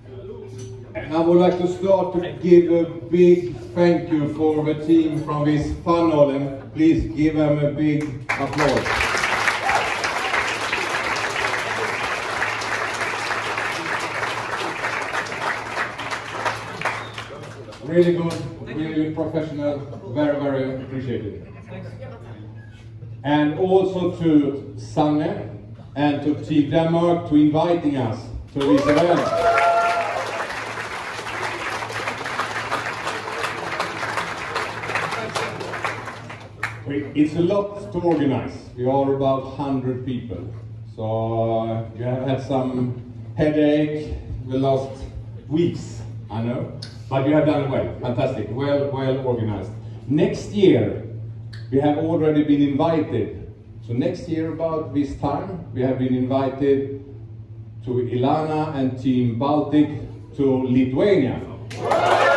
And I would like to start to give a big thank you for the team from this funnel, and please give them a big applause. Really good, really professional, very, very appreciated. And also to Sanne and to Team Denmark to inviting us to this event. It's a lot to organize. We are about 100 people. So you have had some headache the last weeks, I know. But you have done well, fantastic, well organized. Next year, we have already been invited. So next year about this time, we have been invited to Ilana and Team Baltic to Lithuania.